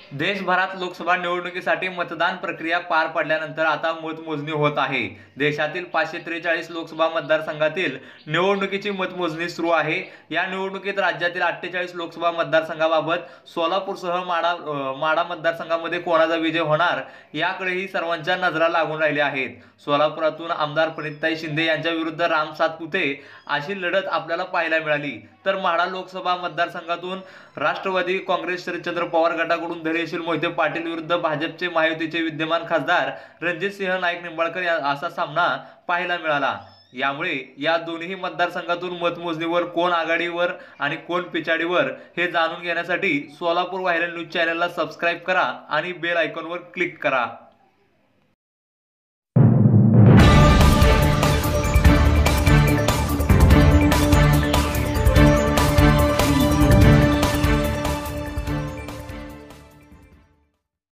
देशभरात लोकसभा निवडणुकीसाठी मतदान प्रक्रिया पार पडल्यानंतर आता मतमोजणी होत आहे। देशातील 543 लोकसभा मतदारसंघातील निवडणुकीची मतमोजणी सुरू आहे। या निवडणुकीत राज्यातील 48 लोकसभा मतदारसंघाबाबत सोलापूरसह माढा मतदारसंघामध्ये कोणाचा विजय होणार याकडेही सर्वांच्या नजरा लागून राहिल्या आहेत। सोलापुरातून आमदार प्रणितताई शिंदे यांच्या विरुद्ध राम सातपुते अशी लढत आपल्याला पाहायला मिळाली, तर माढा लोकसभा मतदारसंघातून राष्ट्रवादी काँग्रेस शरदचंद्र पवार गटाकडून धैर्यशील मोहिते पाटील विरुद्ध भाजपचे महायुतीचे विद्यमान खासदार रणजितसिंह नाईक निंबाळकर असा सामना पाहायला मिळाला। यामुळे या दोन्ही मतदारसंघातून मतमोजणीवर कोण आघाडीवर आणि कोण पिछाडीवर हे जाणून घेण्यासाठी सोलापूर व्हायरल न्यूज चॅनलला सबस्क्राईब करा आणि बेल आयकॉनवर क्लिक करा।